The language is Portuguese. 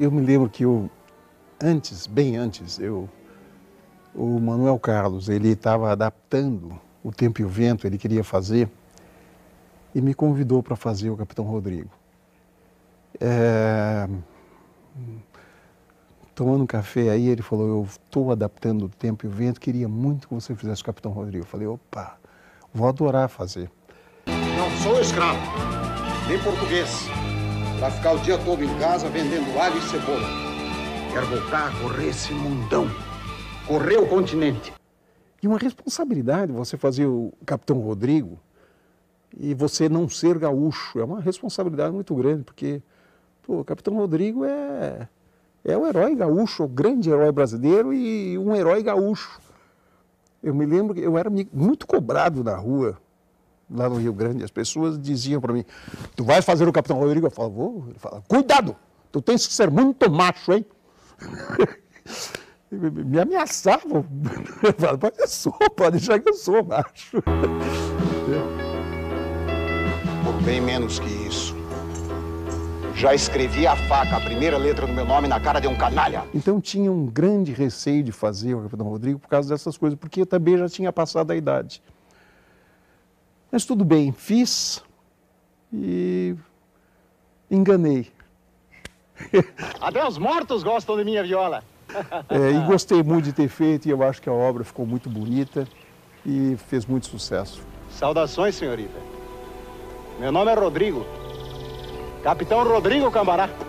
Eu me lembro que bem antes, o Manuel Carlos, ele estava adaptando O Tempo e o Vento, ele queria fazer, e me convidou para fazer o Capitão Rodrigo. Tomando um café aí, ele falou, eu estou adaptando O Tempo e o Vento, queria muito que você fizesse o Capitão Rodrigo. Eu falei, opa, vou adorar fazer. Não sou escravo, nem português, para ficar o dia todo em casa vendendo alho e cebola. Quero voltar a correr esse mundão, correr o continente. E uma responsabilidade você fazer o Capitão Rodrigo e você não ser gaúcho. É uma responsabilidade muito grande, porque o Capitão Rodrigo é o herói gaúcho, o grande herói brasileiro e um herói gaúcho. Eu me lembro que eu era muito cobrado na rua, lá no Rio Grande. As pessoas diziam para mim, tu vai fazer o Capitão Rodrigo? Eu falava, vou. Ele falava, cuidado, tu tens que ser muito macho, hein? Me ameaçavam. Eu falava, pode deixar que eu sou macho. Por bem menos que isso. Já escrevi a faca, a primeira letra do meu nome na cara de um canalha. Então tinha um grande receio de fazer o Capitão Rodrigo por causa dessas coisas, porque eu também já tinha passado a idade. Mas tudo bem, fiz e enganei. Até os mortos gostam de minha viola. E gostei muito de ter feito e eu acho que a obra ficou muito bonita e fez muito sucesso. Saudações, senhorita. Meu nome é Rodrigo. Capitão Rodrigo Cambará.